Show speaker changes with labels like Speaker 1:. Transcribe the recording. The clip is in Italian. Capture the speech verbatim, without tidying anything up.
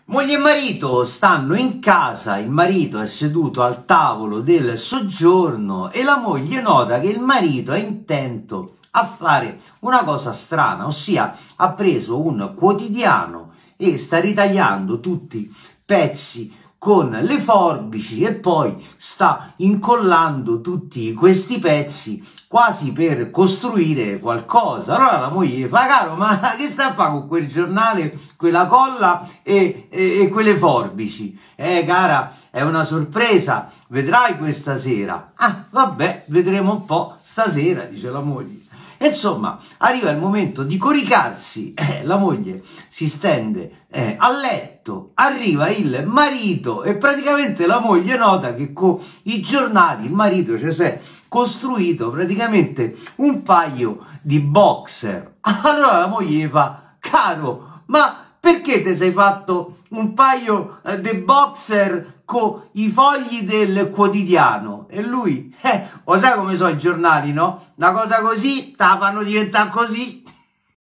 Speaker 1: Moglie e marito stanno in casa, il marito è seduto al tavolo del soggiorno e la moglie nota che il marito è intento a fare una cosa strana, ossia ha preso un quotidiano e sta ritagliando tutti pezzi con le forbici e poi sta incollando tutti questi pezzi quasi per costruire qualcosa. Allora la moglie fa: caro, ma che sta a fare con quel giornale, quella colla e, e, e quelle forbici? Eh cara, è una sorpresa, vedrai questa sera. Ah vabbè, vedremo un po' stasera, dice la moglie. E insomma, arriva il momento di coricarsi, eh, la moglie si stende eh, a letto, arriva il marito e praticamente la moglie nota che con i giornali il marito ci si è costruito praticamente un paio di boxer. Allora la moglie gli fa: caro, ma perché ti sei fatto un paio eh, di boxer con i fogli del quotidiano? E lui, eh, lo sai come sono i giornali, no? Una cosa così, te la fanno diventare così.